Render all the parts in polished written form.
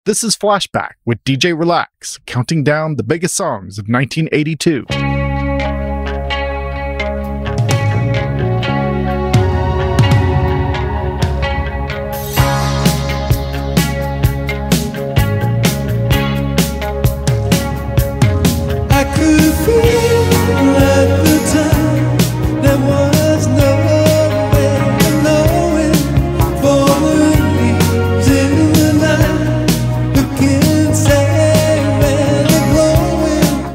This is Flashback with DJ Relax, counting down the biggest songs of 1982. I could feel at the time there was no way of knowing, for the leaves in the night who can say where they're blowing.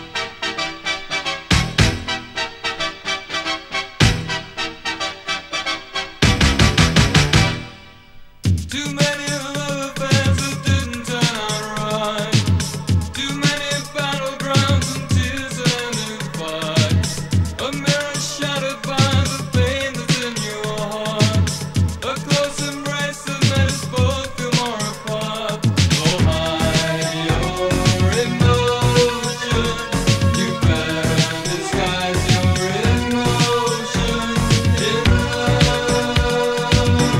Too many love affairs that didn't turn out right. Too many battlegrounds and tears and new fights. A mirror shattered by the pain that's in your heart. A close embrace that made us both feel more apart. Oh, hide your emotions. You better disguise your emotions in love.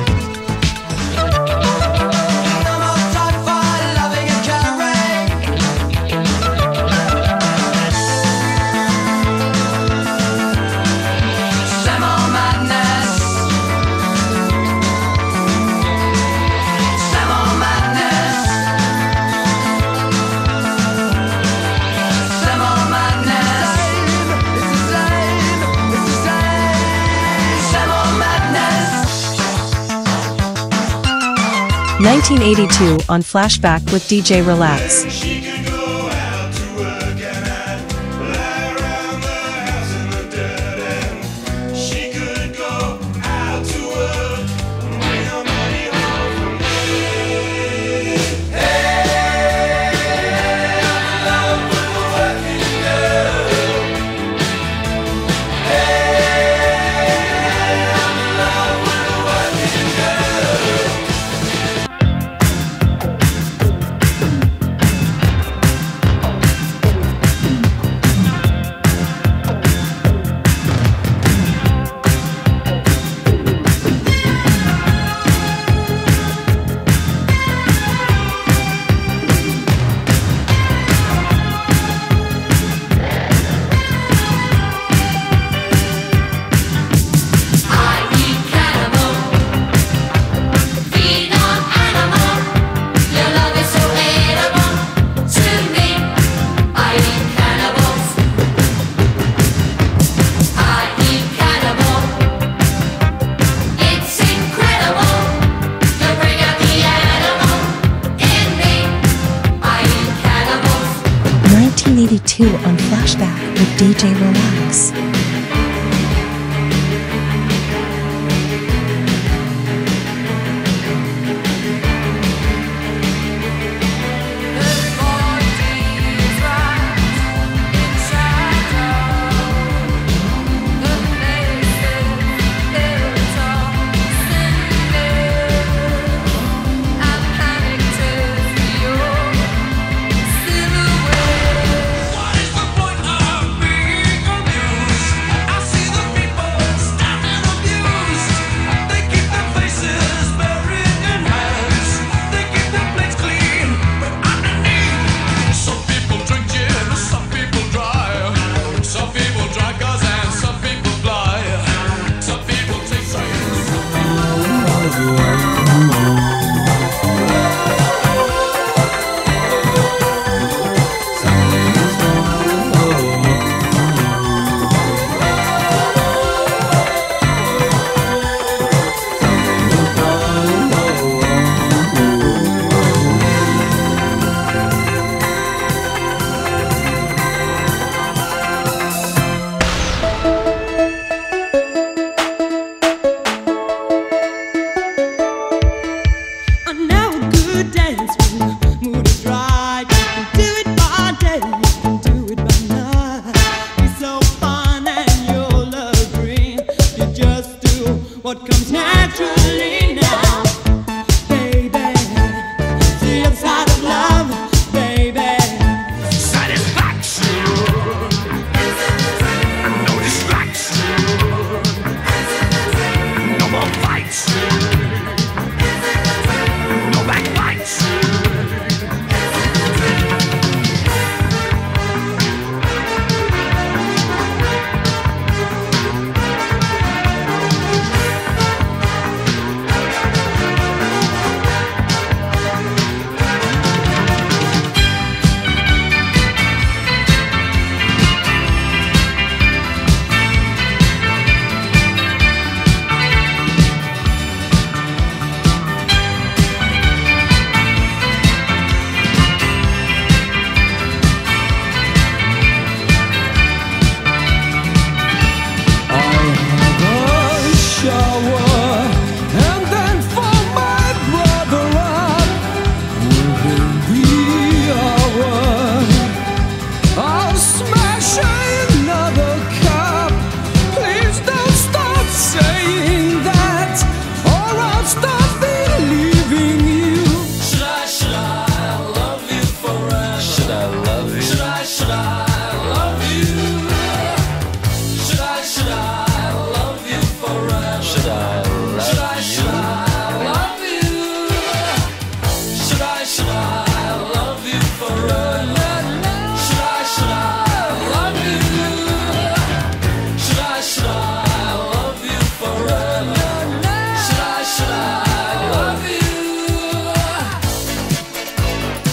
No more time for loving and caring. Some more madness. Some more madness. Some more madness. It's the same. It's the same. Some more madness. 1982 on Flashback with DJ Relax. She could go out to work and I'd lie around the house in the dirt, and she could go out to work and bring her money home for me. Hey, I'm in love with a working girl. Hey, I'm in love with a working girl. I eat cannibal, feed on animal. Your love is so edible to me. I eat cannibals. I eat cannibal. It's incredible. You bring out the animal in me. I eat cannibals. 1982 on Flashback with DJ Relax. What is the point of being amused?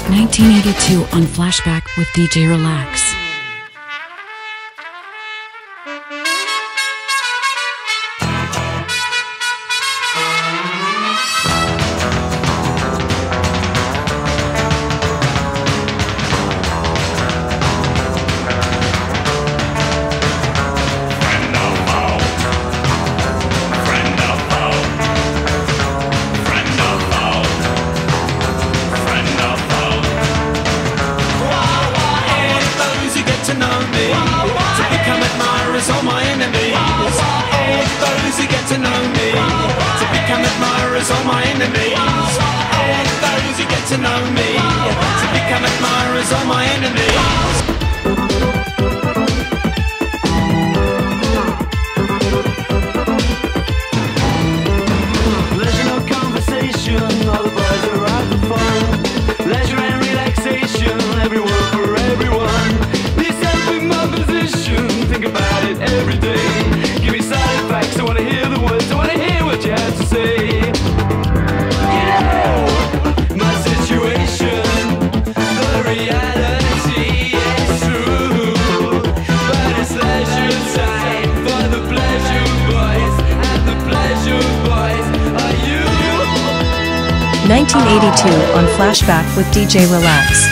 1982 on Flashback with DJ Relax. All my enemies, all those who get to know me, to become admirers, all my enemies, all those who get to know me, to become admirers, all my enemies. Leisure, no conversation, all the boys are out for fun. Leisure and relaxation, everyone for everyone. This has been my position. Think about it every day. Give me solid facts. I wanna hear the words. I wanna hear what you have to say. You know my situation, the reality is true, but it's leisure time for the pleasure boys, and the pleasure boys are you. 1982 on Flashback with DJ Relax.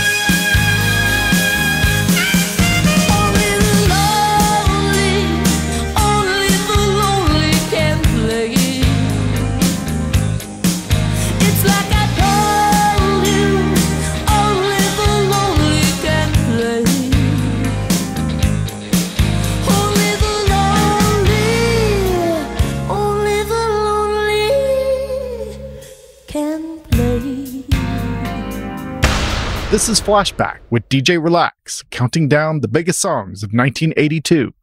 This is Flashback with DJ Relax, counting down the biggest songs of 1982.